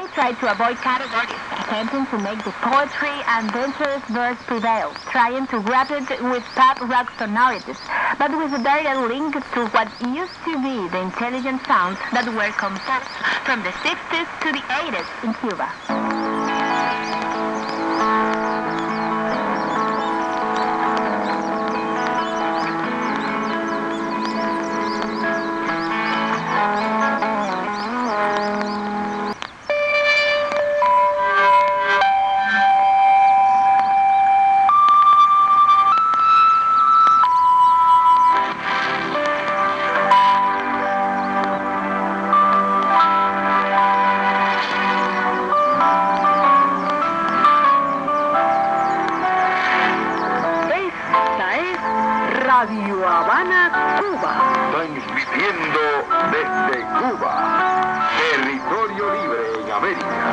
They tried to avoid categories, attempting to make the poetry and adventurous verse prevail, trying to grab it with pop rock sonorities, but with a direct link to what used to be the intelligent sounds that were composed from the 60s to the 80s in Cuba. Radio Habana, Cuba. Transmitiendo desde Cuba, territorio libre en América.